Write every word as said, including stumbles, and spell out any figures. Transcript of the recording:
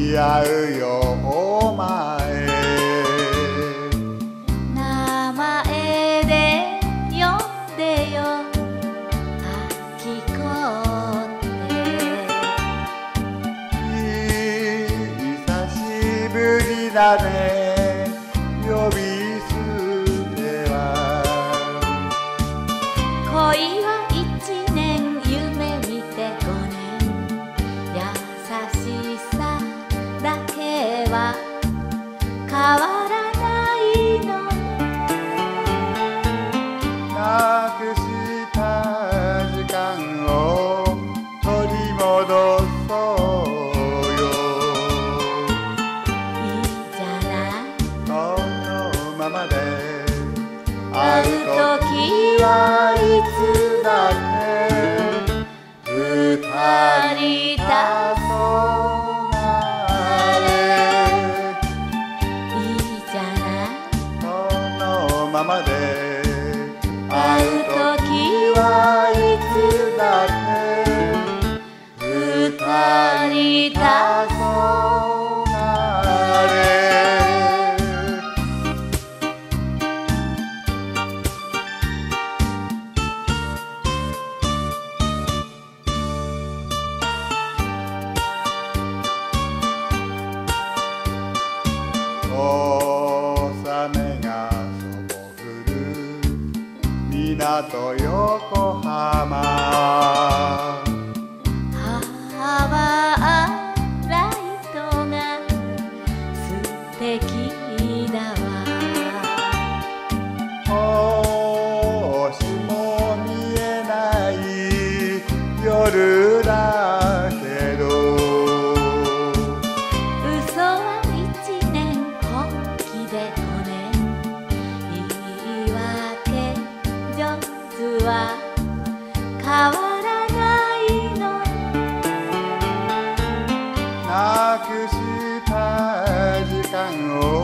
似合うよお前。 名前で呼んでよあきこって久しぶりだね呼び捨ては。 恋は一年夢見て五年優しさだけは変わらないの。 なくした時間を取り戻そうよ。 いいじゃないこのままで会う時はいつだって二人だそうなれ。 いいじゃないこのままで会う時はいつだって二人だそうなれ。小雨がそぼ降る港横浜。 ハワーライトが素敵だわ。 星も見えない夜だけど嘘は一年本気で五年言い訳上手は変わらないの。 なくした時間を